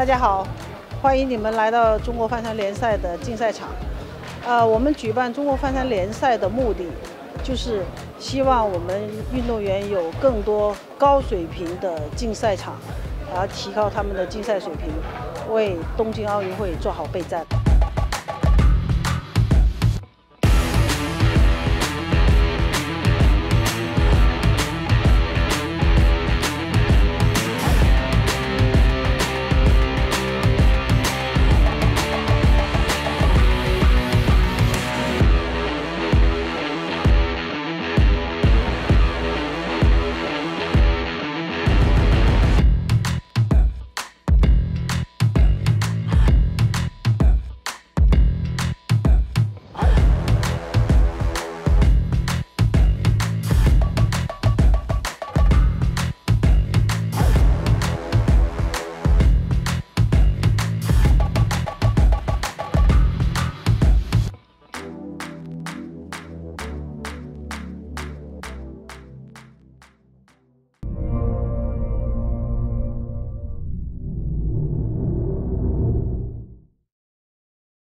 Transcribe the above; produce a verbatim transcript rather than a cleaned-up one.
大家好，欢迎你们来到中国帆船联赛的竞赛场。呃，我们举办中国帆船联赛的目的，就是希望我们运动员有更多高水平的竞赛场，而提高他们的竞赛水平，为东京奥运会做好备战。